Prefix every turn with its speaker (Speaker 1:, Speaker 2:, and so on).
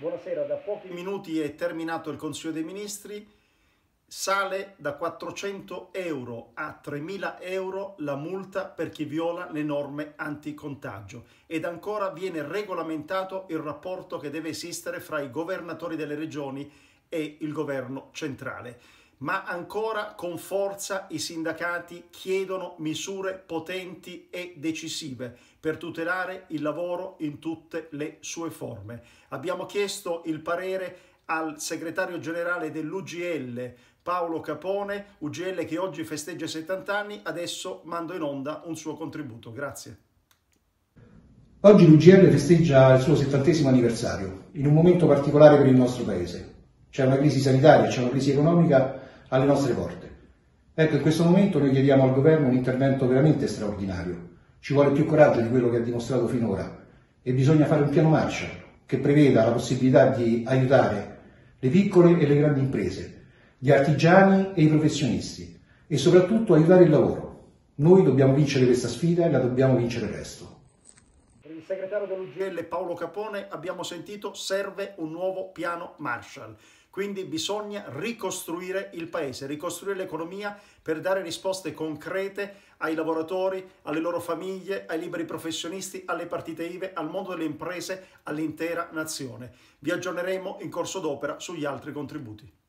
Speaker 1: Buonasera, da pochi minuti è terminato il Consiglio dei Ministri, sale da 400 euro a 3.000 euro la multa per chi viola le norme anticontagio ed ancora viene regolamentato il rapporto che deve esistere fra i governatori delle regioni e il governo centrale. Ma ancora con forza i sindacati chiedono misure potenti e decisive per tutelare il lavoro in tutte le sue forme. Abbiamo chiesto il parere al segretario generale dell'UGL, Paolo Capone, UGL che oggi festeggia i 70 anni, adesso mando in onda un suo contributo. Grazie.
Speaker 2: Oggi l'UGL festeggia il suo 70° anniversario, in un momento particolare per il nostro Paese. C'è una crisi sanitaria, c'è una crisi economica alle nostre porte. Ecco, in questo momento noi chiediamo al governo un intervento veramente straordinario. Ci vuole più coraggio di quello che ha dimostrato finora e bisogna fare un piano Marshall che preveda la possibilità di aiutare le piccole e le grandi imprese, gli artigiani e i professionisti e soprattutto aiutare il lavoro. Noi dobbiamo vincere questa sfida e la dobbiamo vincere presto.
Speaker 1: Il segretario dell'UGL Paolo Capone abbiamo sentito serve un nuovo piano Marshall. Quindi bisogna ricostruire il paese, ricostruire l'economia per dare risposte concrete ai lavoratori, alle loro famiglie, ai liberi professionisti, alle partite IVA, al mondo delle imprese, all'intera nazione. Vi aggiorneremo in corso d'opera sugli altri contributi.